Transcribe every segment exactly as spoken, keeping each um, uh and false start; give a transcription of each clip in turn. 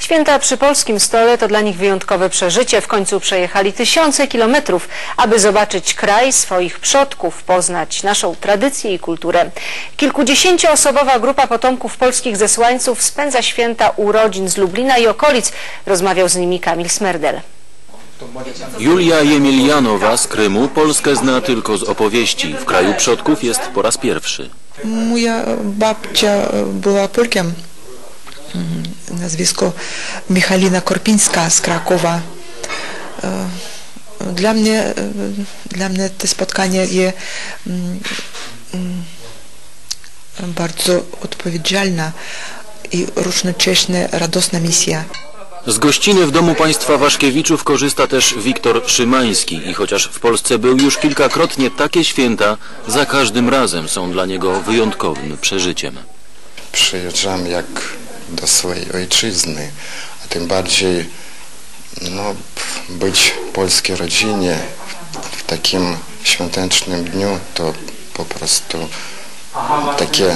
Święta przy polskim stole to dla nich wyjątkowe przeżycie. W końcu przejechali tysiące kilometrów, aby zobaczyć kraj swoich przodków, poznać naszą tradycję i kulturę. Kilkudziesięcioosobowa grupa potomków polskich zesłańców spędza święta urodzin z Lublina i okolic. Rozmawiał z nimi Kamil Smerdel. Julia Jemielianowa z Krymu Polskę zna tylko z opowieści. W kraju przodków jest po raz pierwszy. Moja babcia była Polkiem. Nazwisko Michalina Korpińska z Krakowa. Dla mnie, dla mnie to spotkanie jest bardzo odpowiedzialna i równocześnie radosna misja. Z gościny w domu państwa Waszkiewiczów korzysta też Wiktor Szymański i chociaż w Polsce był już kilkakrotnie, takie święta za każdym razem są dla niego wyjątkowym przeżyciem. Przyjeżdżam jak do swojej ojczyzny, a tym bardziej no, być w polskiej rodzinie w takim świątecznym dniu to po prostu takie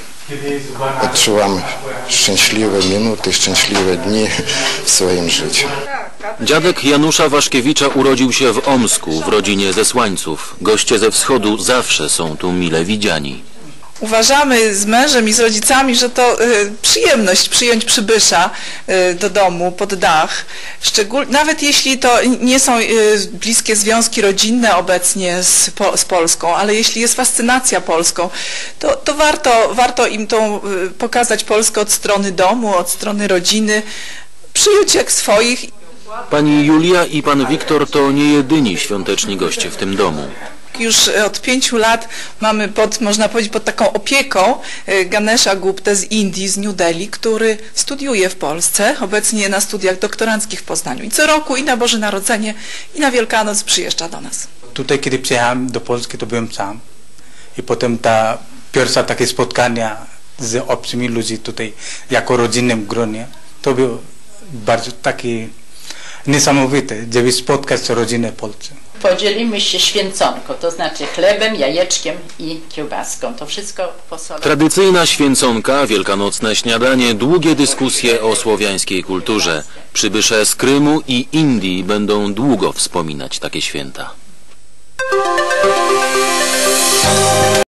odczułam szczęśliwe minuty, szczęśliwe dni w swoim życiu. Dziadek Janusza Waszkiewicza urodził się w Omsku, w rodzinie zesłańców. Goście ze wschodu zawsze są tu mile widziani. Uważamy z mężem i z rodzicami, że to y, przyjemność przyjąć przybysza y, do domu, pod dach. Szczegól, nawet jeśli to nie są y, bliskie związki rodzinne obecnie z, po, z Polską, ale jeśli jest fascynacja Polską, to, to warto, warto im tą, y, pokazać Polskę od strony domu, od strony rodziny, przyjąć jak swoich. Pani Julia i pan Wiktor to nie jedyni świąteczni goście w tym domu. Już od pięciu lat mamy pod, można powiedzieć, pod taką opieką Ganesha Guptę z Indii, z New Delhi, który studiuje w Polsce, obecnie na studiach doktoranckich w Poznaniu. I co roku i na Boże Narodzenie, i na Wielkanoc przyjeżdża do nas. Tutaj, kiedy przyjechałem do Polski, to byłem sam. I potem ta pierwsza takie spotkania z obcymi ludźmi tutaj, jako rodzinnym gronie, to było bardzo takie niesamowite, żeby spotkać rodzinę Polsce. Podzielimy się święconką, to znaczy chlebem, jajeczkiem i kiełbaską. To wszystko po sole. Tradycyjna święconka, wielkanocne śniadanie, długie dyskusje o słowiańskiej kulturze. Przybysze z Krymu i Indii będą długo wspominać takie święta.